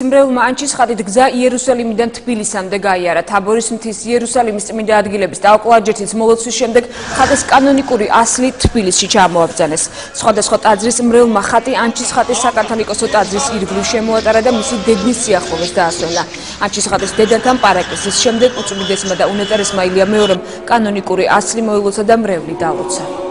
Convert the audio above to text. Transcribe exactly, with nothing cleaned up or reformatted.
მრევლმა ანჩის ხატით გზა იერუსალიმიდან თბილისამდე გაიარა. თაბორის მთის იერუსალიმის წმინდა ადგილების დაუკლაჯეთის მოლოცვის შემდეგ ხატის კანონიკური ასლი თბილისში ჩამოაბრძანეს. სხვადასხვა ტაძრის მრევლმა ხატი ანჩის ხატის საკათოლიკოსო ტაძრის ირგვლივ შემოატარა და მისი დედნის სიახლოვეს დაასვენა. ანჩის ხატის დედათან პარაკლისის შემდეგ უწმიდესმა და უნეტარესმა ილია მეორემ კანონიკური ასლი მოილოცა და მრევლი დალოცა.